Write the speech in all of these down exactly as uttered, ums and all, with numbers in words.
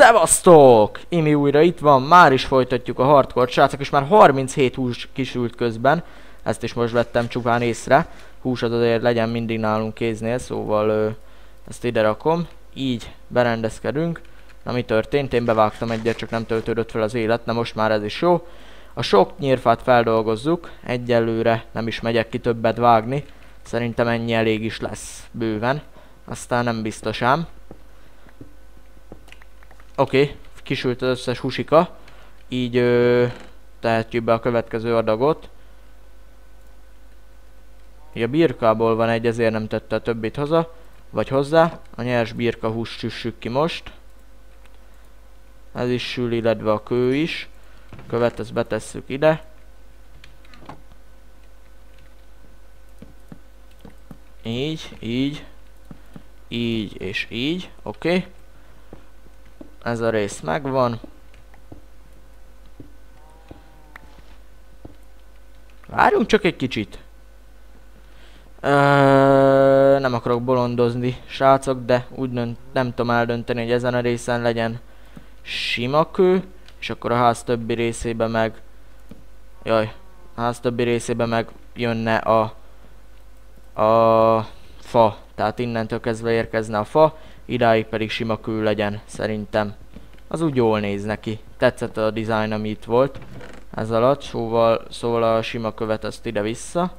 Szevasztok! Imi újra itt van, már is folytatjuk a hardcore srácok, és már harminchét hús kisült közben. Ezt is most vettem csupán észre. Hús az azért legyen mindig nálunk kéznél, szóval ö, ezt ide rakom. Így berendezkedünk. Na mi történt? Én bevágtam egyet, csak nem töltődött fel az élet, na most már ez is jó. A sok nyírfát feldolgozzuk, egyelőre nem is megyek ki többet vágni. Szerintem ennyi elég is lesz bőven. Aztán nem biztos ám. Oké, okay, kisült az összes husika. Így ö, tehetjük be a következő adagot. Ugye a birkából van egy, ezért nem tette a többit haza. Vagy hozzá. A nyers birka húst süssük ki most. Ez is sül, illetve a kő is. Követ, ezt betesszük ide. Így, így. Így és így. Oké. Okay. Ez a rész megvan. Várjunk csak egy kicsit. Ö, nem akarok bolondozni, srácok, de úgy nem, nem tudom eldönteni, hogy ezen a részen legyen sima kő, és akkor a ház többi részében meg... Jaj, a ház többi részében meg jönne a... a fa. Tehát innentől kezdve érkezne a fa, idáig pedig sima kő legyen, szerintem. Az úgy jól néz neki. Tetszett a design, ami itt volt. Ez alatt, szóval, szóval a sima követ azt ide-vissza.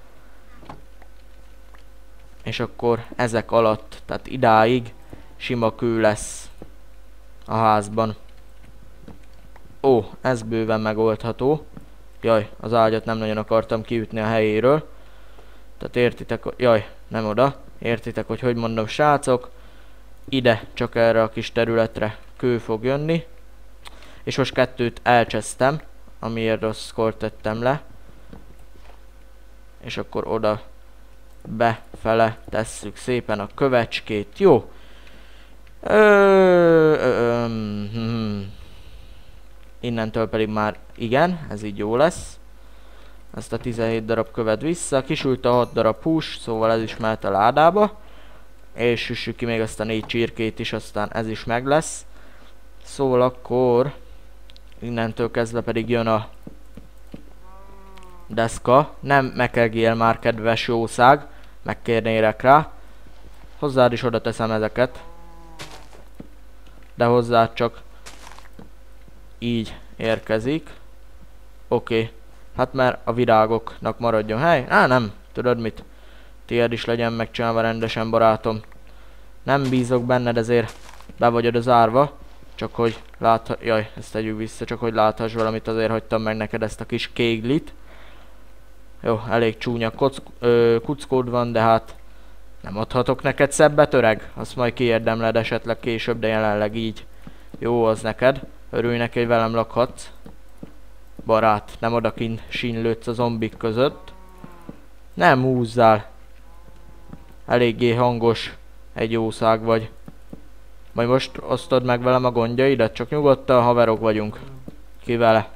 És akkor ezek alatt, tehát idáig sima kő lesz a házban. Ó, ez bőven megoldható. Jaj, az ágyat nem nagyon akartam kiütni a helyéről. Tehát értitek, jaj, nem oda. Értitek, hogy hogy mondom, srácok. Ide, csak erre a kis területre kő fog jönni. És most kettőt elcsesztem, amiért rosszkor tettem le. És akkor oda befele tesszük szépen a kövecskét. Jó. Ö, ö, ö, hm. Innentől pedig már igen, ez így jó lesz. Ezt a tizenhét darab követ vissza. Kisült a hat darab hús, szóval ez is mehet a ládába. És süssük ki még azt a négy csirkét is, aztán ez is meg lesz. Szóval akkor innentől kezdve pedig jön a deszka. Nem mekegjél már, kedves jószág, megkérnélek rá. Hozzád is oda teszem ezeket. De hozzád csak így érkezik. Oké. Okay. Hát mert a virágoknak maradjon hely. Á, nem. Tudod mit? Tiéd is legyen megcsinálva rendesen, barátom. Nem bízok benned, ezért be vagy oda zárva. Csak hogy látha... Jaj, ezt tegyük vissza, csak hogy láthass valamit, azért hagytam meg neked ezt a kis kéglit. Jó, elég csúnya kock... Ö, kuckód van, de hát... Nem adhatok neked szebbet, öreg? Azt majd kiérdemled esetleg később, de jelenleg így. Jó az neked. Örülj neki, hogy velem lakhatsz. Barát, nem odakint sínlődsz a zombik között. Nem húzzál. Eléggé hangos egy jószág vagy. Majd most osztod meg velem a gondjaidat, csak nyugodtan, haverok vagyunk. Ki vele.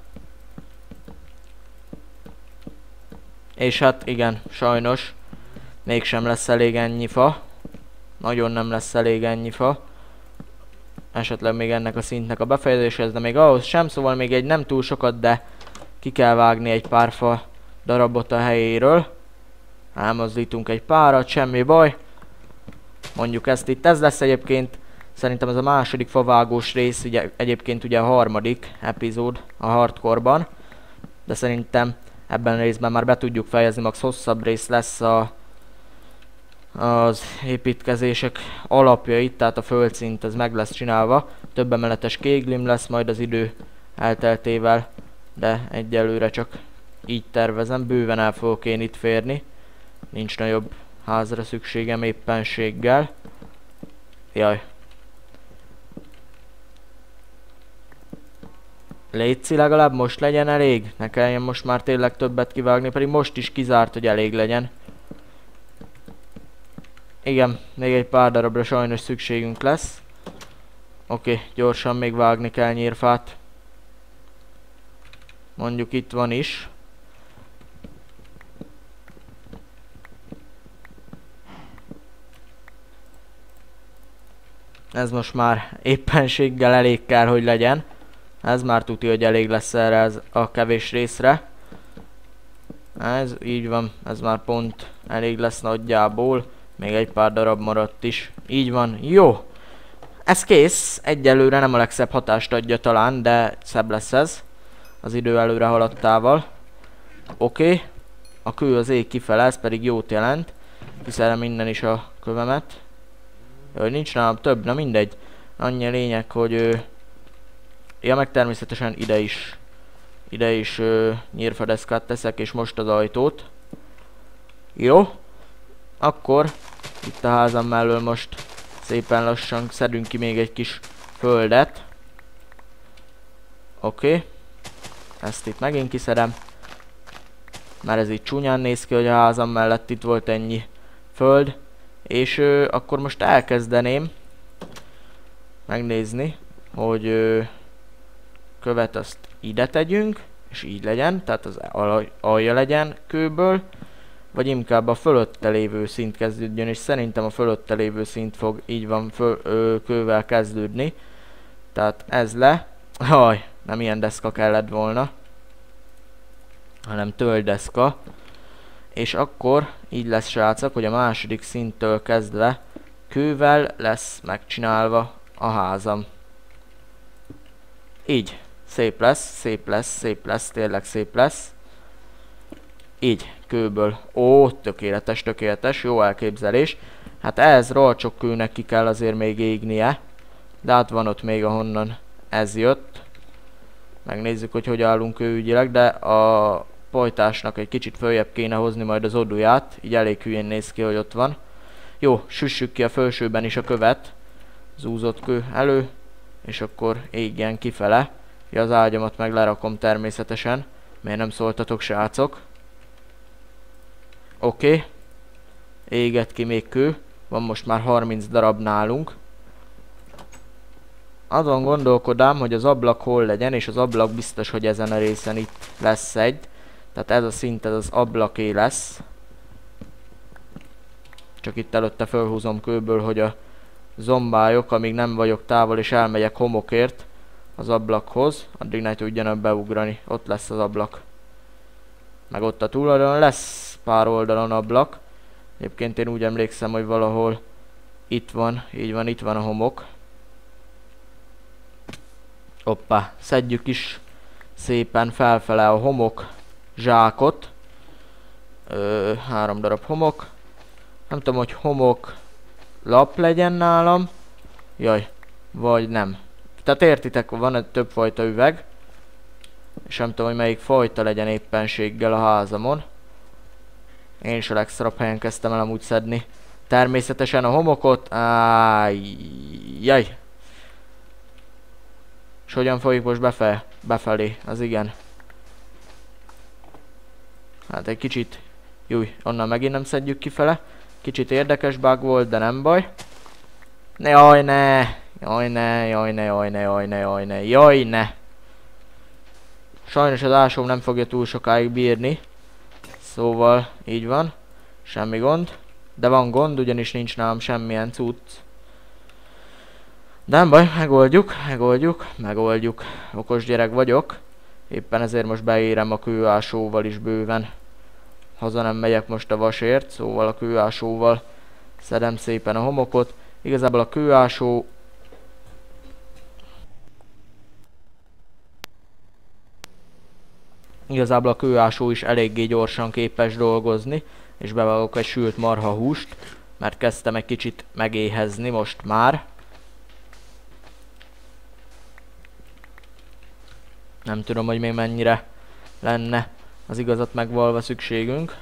És hát igen, sajnos mégsem lesz elég ennyi fa. Nagyon nem lesz elég ennyi fa. Esetleg még ennek a szintnek a befejezéshez, de még ahhoz sem, szóval még egy nem túl sokat, de ki kell vágni egy pár fa darabot a helyéről. Elmozdítunk egy párat, semmi baj. Mondjuk ezt itt, ez lesz egyébként, szerintem ez a második favágós rész, ugye egyébként ugye a harmadik epizód a hardcore-ban. De szerintem ebben a részben már be tudjuk fejezni, max hosszabb rész lesz a, az építkezések alapjait, tehát a földszint ez meg lesz csinálva. Több emeletes kéglim lesz majd az idő elteltével, de egyelőre csak így tervezem, bőven el fogok én itt férni. Nincs nagyobb házra szükségem éppenséggel. Jaj. Létszi, legalább most legyen elég. Ne kelljen most már tényleg többet kivágni, pedig most is kizárt, hogy elég legyen. Igen, még egy pár darabra sajnos szükségünk lesz. Oké, okay, gyorsan még vágni kell nyírfát. Mondjuk itt van is. Ez most már éppenséggel elég kell, hogy legyen. Ez már tudja, hogy elég lesz erre ez a kevés részre. Ez így van, ez már pont elég lesz nagyjából. Még egy pár darab maradt is. Így van, jó. Ez kész. Egyelőre nem a legszebb hatást adja talán, de szebb lesz ez. Az idő előre haladtával. Oké. Okay. A kő az ég kifele, ez pedig jót jelent. Kiszerem innen is a kövemet. Jaj, nincs nálam több, na mindegy. Annyi a lényeg, hogy... Ö... Ja, meg természetesen ide is. Ide is ö, nyírfadeszkát teszek, és most az ajtót. Jó. Akkor itt a házam mellől most szépen lassan szedünk ki még egy kis földet. Oké. Okay. Ezt itt megint kiszedem. Mert ez így csúnyán néz ki, hogy a házam mellett itt volt ennyi föld. És ö, akkor most elkezdeném megnézni, hogy ö, követ azt ide tegyünk, és így legyen, tehát az alja legyen kőből, vagy inkább a fölötte lévő szint kezdődjön, és szerintem a fölötte lévő szint fog így van föl, ö, kővel kezdődni. Tehát ez le. Haj, nem ilyen deszka kellett volna, hanem tölgydeszka. És akkor így lesz, srácok, hogy a második szinttől kezdve kővel lesz megcsinálva a házam. Így. Szép lesz, szép lesz, szép lesz, tényleg szép lesz. Így, kőből. Ó, tökéletes, tökéletes, jó elképzelés. Hát ehhez rolcsok kőnek ki kell azért még égnie. De hát van ott még ahonnan ez jött. Megnézzük, hogy hogy állunk kőügyileg, de a pajtásnak egy kicsit följebb kéne hozni majd az oduját. Így elég hülyén néz ki, hogy ott van. Jó, süssük ki a felsőben is a követ. Zúzott kő elő, és akkor égjen kifele. Ja, az ágyamat meg lerakom természetesen. Miért nem szóltatok, srácok? Oké. Okay. Éget ki még kő. Van most már harminc darab nálunk. Azon gondolkodám, hogy az ablak hol legyen, és az ablak biztos, hogy ezen a részen itt lesz egy. Tehát ez a szint, ez az ablaké lesz. Csak itt előtte felhúzom kőből, hogy a zombályok, amíg nem vagyok távol és elmegyek homokért az ablakhoz, addig ne tudjanak beugrani. Ott lesz az ablak. Meg ott a túloldalon lesz pár oldalon ablak. Egyébként én úgy emlékszem, hogy valahol itt van, így van, itt van a homok. Hoppá, szedjük is szépen felfele a homok zsákot. Ö, három darab homok. Nem tudom, hogy homok lap legyen nálam. Jaj, vagy nem. Tehát értitek, van több fajta üveg. És nem tudom, hogy melyik fajta legyen éppenséggel a házamon. Én is a legszarabb helyen kezdtem el amúgy szedni. Természetesen a homokot. Ájjjjj. És hogyan folyik most befe befelé? Az igen. Hát egy kicsit. Júj, onnan megint nem szedjük kifele. Kicsit érdekes bug volt, de nem baj. Jaj ne! Jaj ne, jaj ne, jaj ne, jaj ne, jaj ne, jaj ne! Sajnos az ásóm nem fogja túl sokáig bírni. Szóval így van. Semmi gond. De van gond, ugyanis nincs nálam semmilyen cucc. De nem baj, megoldjuk, megoldjuk, megoldjuk. Okos gyerek vagyok. Éppen ezért most beérem a kőásóval is bőven. Haza nem megyek most a vasért, szóval a kőásóval szedem szépen a homokot. Igazából a kőásó... Igazából a kőásó is eléggé gyorsan képes dolgozni. És bevágok egy sült marha húst, mert kezdtem egy kicsit megéhezni most már. Nem tudom, hogy még mennyire lenne az igazat megvalva szükségünk.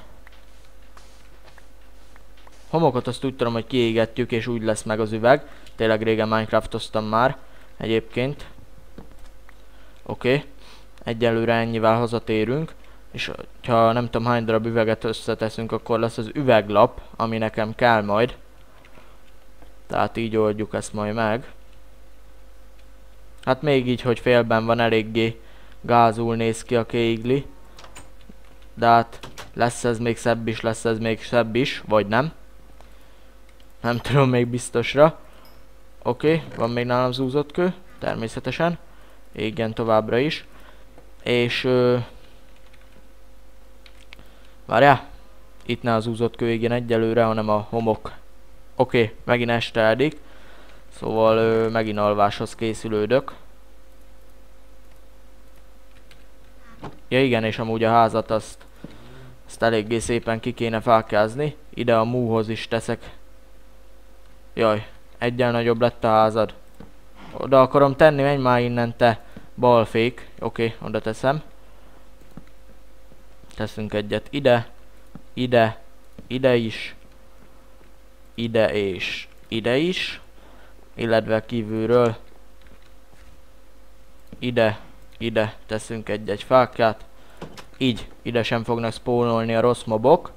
Homokot azt úgy tudom, hogy kiégetjük, és úgy lesz meg az üveg. Tényleg régen Minecraftoztam már egyébként. Oké. Okay. Egyelőre ennyivel hazatérünk. És ha nem tudom hány darab üveget összeteszünk, akkor lesz az üveglap, ami nekem kell majd. Tehát így oldjuk ezt majd meg. Hát még így, hogy félben van, eléggé gázul néz ki a kéigli. De hát lesz ez még szebb is, lesz ez még szebb is, vagy nem. Nem tudom még biztosra. Oké, okay, van még nálam zúzott kő, természetesen. Égjen továbbra is. És... Ö... Várjál! Itt ne az zúzott kő égjen egyelőre, hanem a homok. Oké, okay, megint esteledik. Szóval ö, megint alváshoz készülődök. Ja igen, és amúgy a házat azt, azt eléggé szépen ki kéne fákjázni. Ide a múhoz is teszek. Jaj, egyen nagyobb lett a házad. Oda akarom tenni, menj már innen te balfék. Oké, okay, oda teszem. Teszünk egyet ide, ide, ide is, ide és ide is. Illetve kívülről ide, ide teszünk egy-egy fákját. Így, ide sem fognak spónolni a rossz mobok.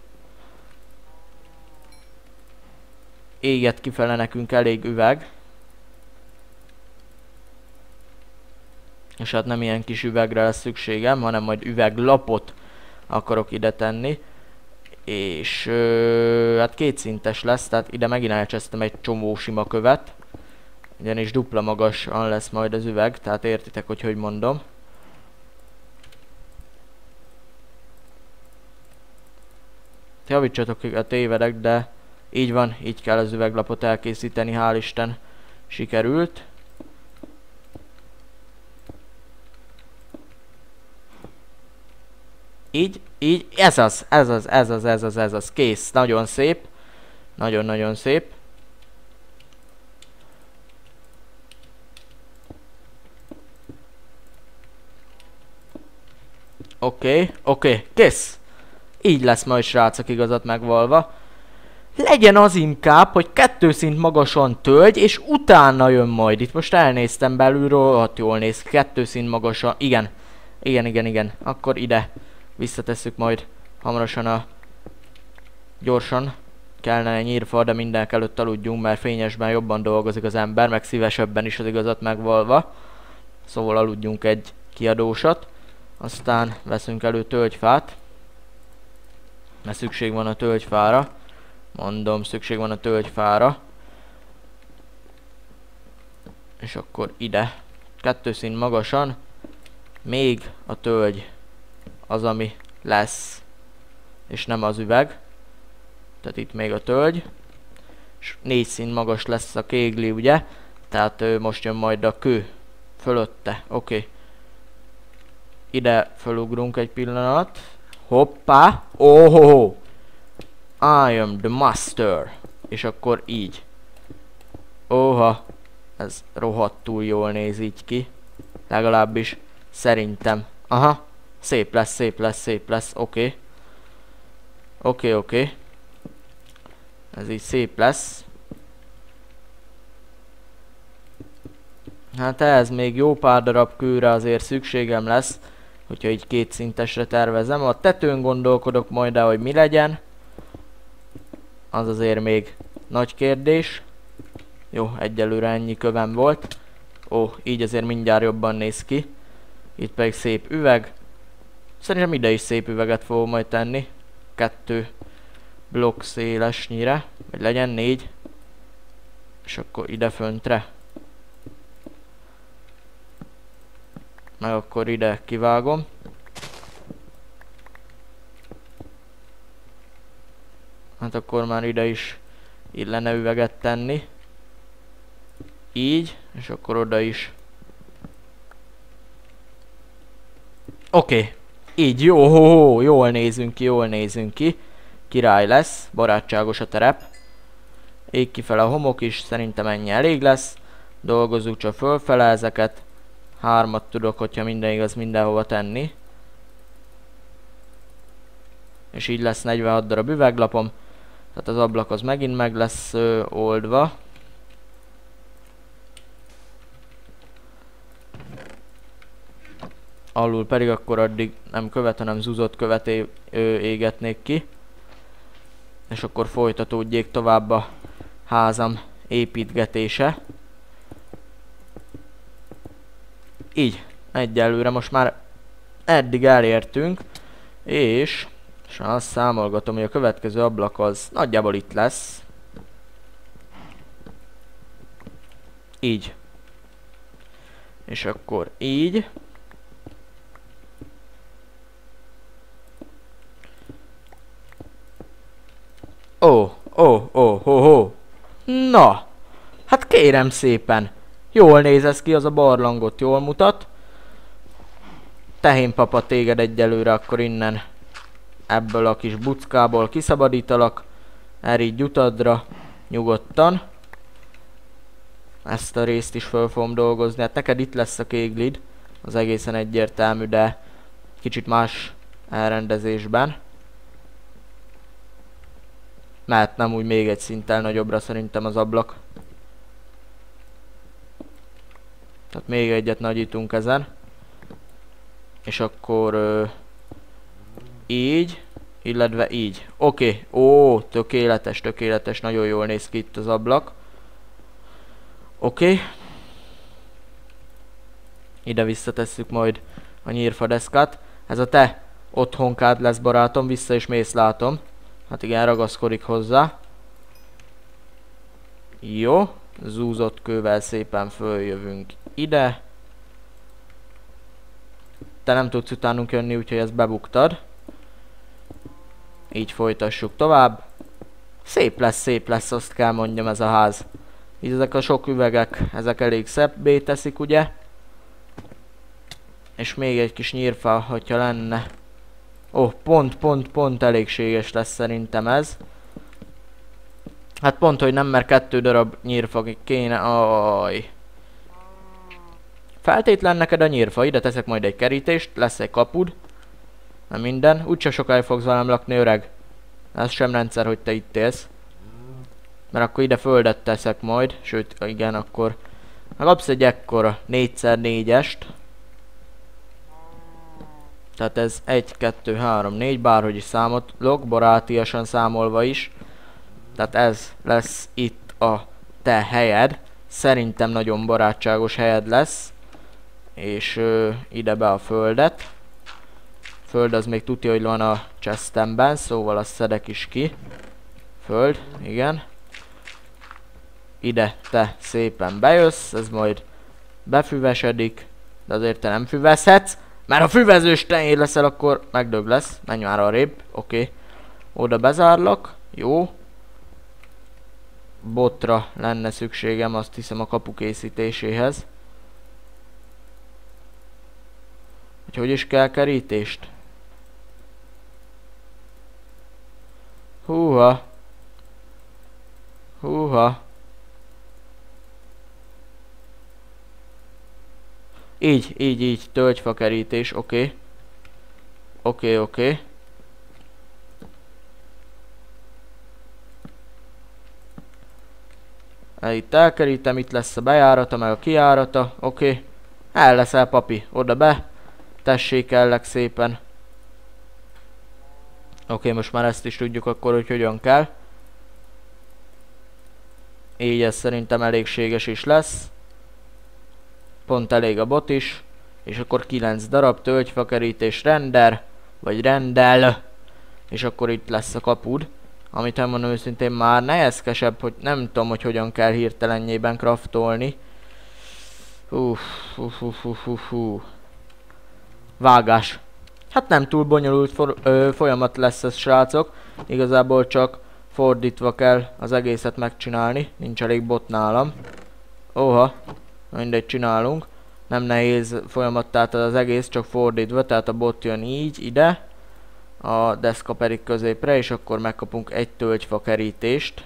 Éget kifele nekünk elég üveg. És hát nem ilyen kis üvegre lesz szükségem, hanem majd üveglapot akarok ide tenni. És ö, hát kétszintes lesz, tehát ide megint elcsesztem egy csomó sima követ. Ugyanis dupla magasan lesz majd az üveg, tehát értitek, hogy hogy mondom. Javítsatok, a tévedek, de így van, így kell az üveglapot elkészíteni, hál' Isten sikerült. Így, így, ez az, ez az, ez az, ez az, ez az, kész, nagyon szép. Nagyon-nagyon szép. Oké, okay, oké, okay, kész. Így lesz majd, srácok, igazat megvalva. Legyen az inkább, hogy kettő szint magasan tölgy, és utána jön majd. Itt most elnéztem belülről, hát jól néz, kettő szint magasan, igen. Igen, igen, igen, akkor ide visszatesszük majd hamarosan a... Gyorsan kellene nyírfa, de mindenek előtt aludjunk, mert fényesben jobban dolgozik az ember, meg szívesebben is az igazat megvalva. Szóval aludjunk egy kiadósat. Aztán veszünk elő tölgyfát. Mert szükség van a tölgyfára. Mondom, szükség van a tölgyfára. És akkor ide. Kettő szín magasan. Még a tölgy az, ami lesz. És nem az üveg. Tehát itt még a tölgy. És négy szín magas lesz a kégli, ugye? Tehát ö, most jön majd a kő. Fölötte. Oké. Okay. Ide fölugrunk egy pillanat. Hoppá! Oh! I am the master. És akkor így. Oha! Ez rohadtul jól néz így ki. Legalábbis szerintem. Aha! Szép lesz, szép lesz, szép lesz. Oké. Okay. Oké, okay, oké. Okay. Ez így szép lesz. Hát ez még jó pár darab kőre azért szükségem lesz, hogyha így kétszintesre tervezem. A tetőn gondolkodok majd, de hogy mi legyen. Az azért még nagy kérdés. Jó, egyelőre ennyi kövem volt. Ó, így azért mindjárt jobban néz ki. Itt pedig szép üveg. Szerintem ide is szép üveget fogom majd tenni. Kettő blokk szélesnyire. Vagy legyen négy. És akkor ide föntre. Meg akkor ide kivágom. Hát akkor már ide is illene üveget tenni. Így, és akkor oda is. Oké, okay. Így, jó, jól nézünk ki, jól nézünk ki. Király lesz, barátságos a terep. Ég kifele a homok is, szerintem ennyi elég lesz. Dolgozzuk csak fölfele ezeket. Hármat tudok, hogyha minden igaz, mindenhova tenni. És így lesz negyvenhat darab üveglapom. Tehát az ablak az megint meg lesz ö, oldva. Alul pedig akkor addig nem követ, hanem zuzott követ é ö, égetnék ki. És akkor folytatódjék tovább a házam építgetése. Így, egyelőre most már eddig elértünk, és, és azt számolgatom, hogy a következő ablak az nagyjából itt lesz. Így. És akkor így. Ó, ó, ó, ó, ó. Na, hát kérem szépen. Jól néz ez ki, az a barlangot jól mutat. Tehén papa, téged egyelőre akkor innen ebből a kis buckából kiszabadítalak. Erígy utadra, nyugodtan. Ezt a részt is föl fogom dolgozni. Hát neked itt lesz a kéglid. Az egészen egyértelmű, de kicsit más elrendezésben. Mert nem úgy még egy szinttel nagyobbra szerintem az ablak. Tehát még egyet nagyítunk ezen. És akkor ö, így, illetve így. Oké, okay. Ó, tökéletes, tökéletes, nagyon jól néz ki itt az ablak. Oké. Okay. Ide visszatesszük majd a nyírfadeszkát. Ez a te otthonkád lesz, barátom, vissza is mész, látom. Hát igen, ragaszkodik hozzá. Jó, zúzott kővel szépen följövünk ide. Te nem tudsz utánunk jönni, úgyhogy ezt bebuktad. Így folytassuk tovább. Szép lesz, szép lesz, azt kell mondjam, ez a ház. Így ezek a sok üvegek, ezek elég szebbé teszik, ugye? És még egy kis nyírfa, hogyha lenne. Ó, oh, pont, pont, pont elégséges lesz szerintem ez. Hát pont, hogy nem, mert kettő darab nyírfa kéne. Aj. Feltétlen neked a nyírfa, ide teszek majd egy kerítést, lesz egy kapud. Nem minden, úgyse sokáig fogsz velem lakni, öreg. Ez sem rendszer, hogy te itt élsz. Mert akkor ide földet teszek majd, sőt, igen, akkor megapsz egy ekkora négyszer négyest. Tehát ez egy, kettő, három, négy, bárhogy is számolok, barátiasan számolva is. Tehát ez lesz itt a te helyed. Szerintem nagyon barátságos helyed lesz. És ö, ide be a földet. Föld az még tudja, hogy van a chestemben, szóval azt szedek is ki. Föld, igen. Ide te szépen bejössz, ez majd befüvesedik. De azért te nem füvezhetsz. Mert ha füvezős tehén leszel, akkor megdög lesz. Menj már arrébb, oké. Okay. Oda bezárlak, jó. Botra lenne szükségem, azt hiszem, a kapu készítéséhez. Hogy hogy is kell kerítést? Húha. Húha. Így, így, így, tölgyfa kerítés, oké. Okay. Oké, okay, oké. Okay. Itt elkerítem, itt lesz a bejárata, meg a kijárata, oké. Okay. El leszel, papi, oda be. Tessék ellek szépen. Oké, okay, most már ezt is tudjuk akkor, hogy hogyan kell. Így ez szerintem elégséges is lesz. Pont elég a bot is. És akkor kilenc darab tölgyfakerítés render. Vagy rendel. És akkor itt lesz a kapud. Amit elmondom őszintén már nehézkesebb, hogy nem tudom, hogy hogyan kell hirtelenjében craftolni. Uff, uff, uff, uff, uff, uff. Vágás. Hát nem túl bonyolult for, ö, folyamat lesz ez, srácok. Igazából csak fordítva kell az egészet megcsinálni. Nincs elég bot nálam. Óha. Mindegy, csinálunk. Nem nehéz folyamat, tehát az egész csak fordítva. Tehát a bot jön így, ide. A deszka pedig középre, és akkor megkapunk egy tölgyfa kerítést.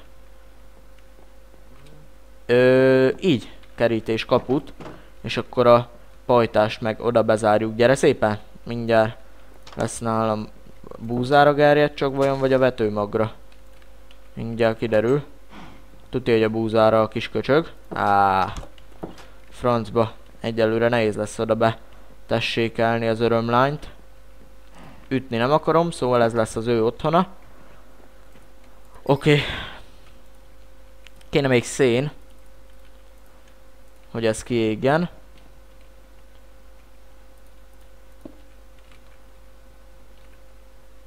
Ö, így. Kerítés kaput. És akkor a pajtást meg oda bezárjuk. Gyere szépen! Mindjárt lesz nálam búzára gerjedt csak vajon, vagy a vetőmagra. Mindjárt kiderül. Tudja, hogy a búzára a kis köcsög. Á, francba. Egyelőre nehéz lesz oda be tessékelni az örömlányt. Ütni nem akarom, szóval ez lesz az ő otthona. Oké. Okay. Kéne még szén, hogy ez kiégjen.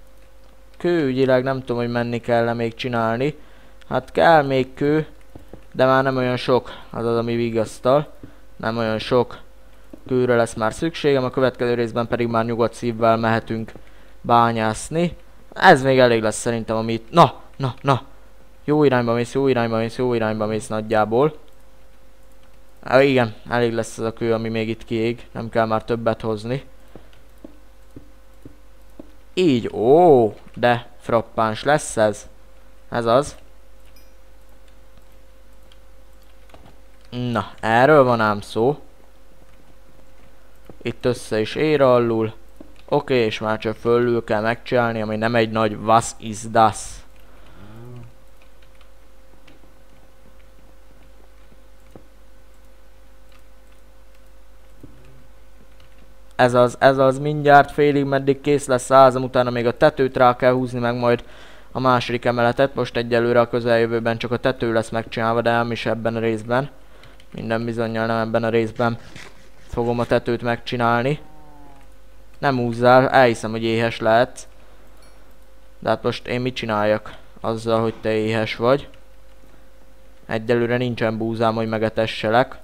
Kőügyileg nem tudom, hogy menni kell -e még csinálni. Hát kell még kő, de már nem olyan sok, az az, ami vigasztal. Nem olyan sok kőre lesz már szükségem, a következő részben pedig már nyugodt szívvel mehetünk bányászni. Ez még elég lesz szerintem, amit... Na, na, na! Jó irányba mész, jó irányba mész, jó irányba mész nagyjából. Ah, igen, elég lesz ez a kő, ami még itt kiég, nem kell már többet hozni. Így, ó, de frappáns lesz ez. Ez az. Na, erről van ám szó. Itt össze is ér alul. Oké, és már csak fölül kell megcsinálni, ami nem egy nagy was is das. Ez az, ez az, mindjárt félig meddig kész lesz a házam, utána még a tetőt rá kell húzni, meg majd a második emeletet. Most egyelőre a közeljövőben csak a tető lesz megcsinálva, de nem is ebben a részben. Minden bizonnyal nem ebben a részben fogom a tetőt megcsinálni. Nem húzzál, elhiszem, hogy éhes lehetsz. De hát most én mit csináljak azzal, hogy te éhes vagy? Egyelőre nincsen búzám, hogy megetesselek.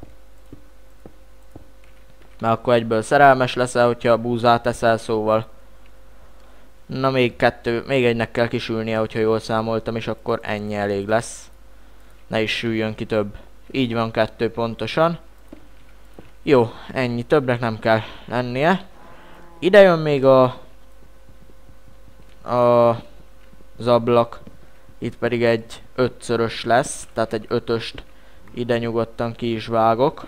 Mert akkor egyből szerelmes leszel, hogyha a búzát eszel, szóval. Na még kettő, még egynek kell kisülnie, hogyha jól számoltam, és akkor ennyi elég lesz. Ne is süljön ki több. Így van, kettő pontosan. Jó, ennyi, többnek nem kell lennie. Ide jön még a... a... az ablak. Itt pedig egy ötszörös lesz, tehát egy ötöst ide nyugodtan ki is vágok.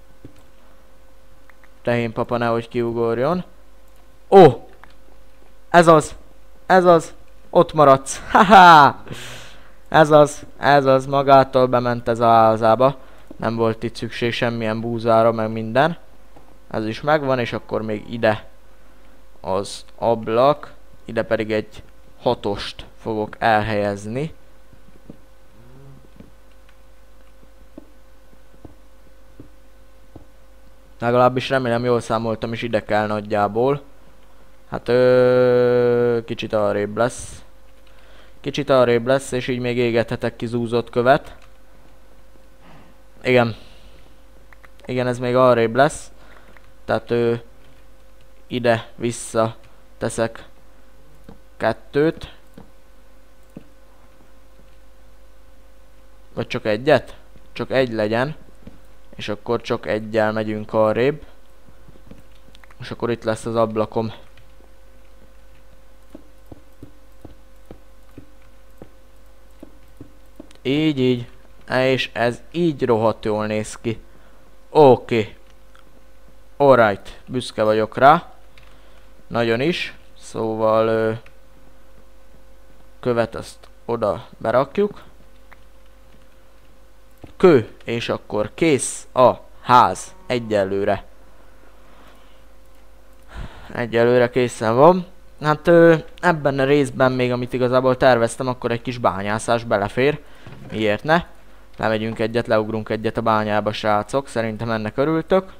Tehén papa nehogy kiugorjon. Ó! Ez az! Ez az! Ott maradsz! Haha! Ez az! Ez az! Magától bement ez a házába. Nem volt itt szükség semmilyen búzára, meg minden. Ez is megvan, és akkor még ide az ablak. Ide pedig egy hatost fogok elhelyezni. Legalábbis remélem jól számoltam, és ide kell nagyjából. Hát ö, kicsit arrébb lesz. Kicsit arrébb lesz, és így még égethetek ki zúzott követ. Igen. Igen, ez még arrébb lesz. Tehát ö, ide vissza teszek kettőt. Vagy csak egyet? Csak egy legyen. És akkor csak egyel megyünk arrébb. És akkor itt lesz az ablakom. Így, így. És ez így rohadt jól néz ki. Oké. Okay. Alright. Büszke vagyok rá. Nagyon is. Szóval... Ö, követ azt oda berakjuk. Kő. És akkor kész a ház. Egyelőre. Egyelőre készen van. Hát ö, ebben a részben még, amit igazából terveztem, akkor egy kis bányászás belefér. Miért ne? Lemegyünk egyet, leugrunk egyet a bányába, srácok. Szerintem ennek örültök.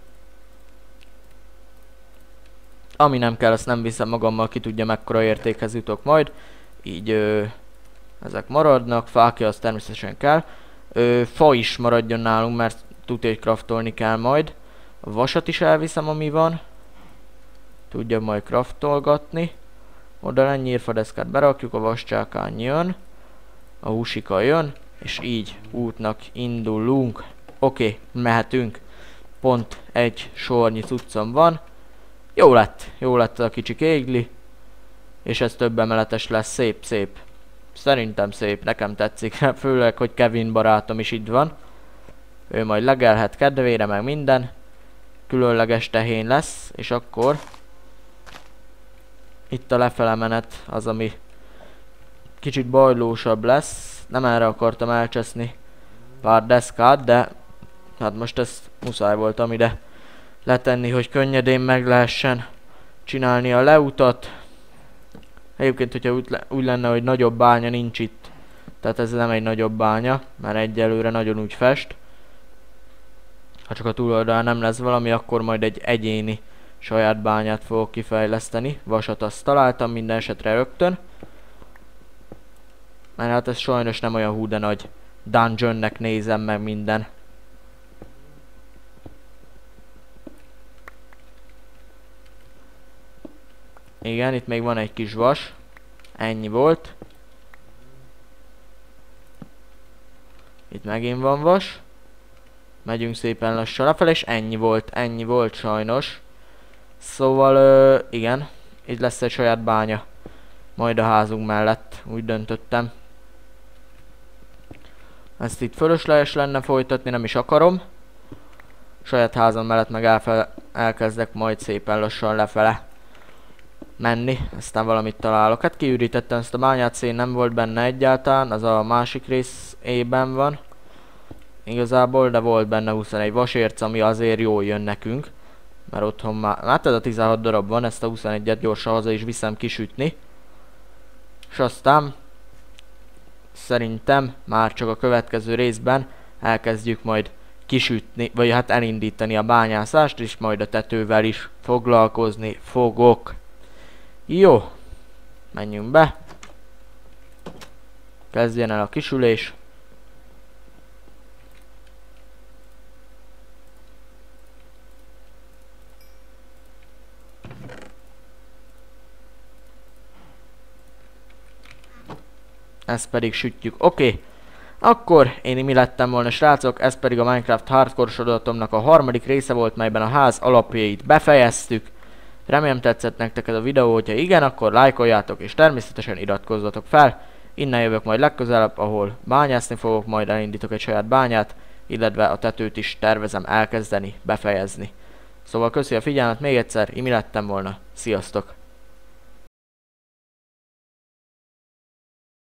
Ami nem kell, azt nem viszem magammal, ki tudja mekkora értékhez jutok majd. Így ö, ezek maradnak, fákja az természetesen kell. Ö, fa is maradjon nálunk, mert tudja, hogy craftolni kell majd. A vasat is elviszem, ami van. Tudja majd craftolgatni. Oda ennyi nyírfadeszkát berakjuk, a vascsákány jön. A húsika jön. És így útnak indulunk. Oké, okay, mehetünk. Pont egy sornyi cuccom van. Jó lett, jó lett a kicsi kégli. És ez több emeletes lesz, szép, szép. Szerintem szép, nekem tetszik. Főleg, hogy Kevin barátom is itt van. Ő majd legelhet kedvére, meg minden. Különleges tehén lesz, és akkor... Itt a lefele menet az, ami kicsit bajlósabb lesz. Nem erre akartam elcseszni pár deszkát, de hát most ezt muszáj voltam ide letenni, hogy könnyedén meg lehessen csinálni a leutat. Egyébként, hogyha úgy lenne, hogy nagyobb bánya nincs itt, tehát ez nem egy nagyobb bánya, mert egyelőre nagyon úgy fest. Ha csak a túloldalán nem lesz valami, akkor majd egy egyéni saját bányát fogok kifejleszteni. Vasat azt találtam minden esetre rögtön. Mert hát ez sajnos nem olyan hú de nagy dungeonnek nézem meg minden. Igen, itt még van egy kis vas. Ennyi volt. Itt megint van vas. Megyünk szépen lassan lefelé, és ennyi volt, ennyi volt sajnos. Szóval, ö, igen, itt lesz egy saját bánya. Majd a házunk mellett, úgy döntöttem. Ezt itt fölösleges lenne folytatni, nem is akarom. Saját házam mellett meg elfele, elkezdek majd szépen lassan lefele menni, aztán valamit találok. Hát kiürítettem ezt a bányát, szén nem volt benne egyáltalán, az a másik részében van. Igazából, de volt benne huszonegy vasérc, ami azért jól jön nekünk. Mert otthon már, hát ez a tizenhat darab van, ezt a huszonegyet gyorsan haza is viszem kisütni. És aztán szerintem már csak a következő részben elkezdjük majd kisütni, vagy hát elindítani a bányászást, és majd a tetővel is foglalkozni fogok. Jó, menjünk be. Kezdjen el a kisülés. Ezt pedig sütjük. Oké. Okay. Akkor én mi lettem volna, srácok, ez pedig a Minecraft Hardcore sorozatomnak a harmadik része volt, melyben a ház alapjait befejeztük. Remélem tetszett nektek ez a videó, hogyha igen, akkor lájkoljátok és természetesen iratkozzatok fel. Innen jövök majd legközelebb, ahol bányászni fogok, majd elindítok egy saját bányát, illetve a tetőt is tervezem elkezdeni, befejezni. Szóval köszi a figyelmet még egyszer, én mi lettem volna, sziasztok!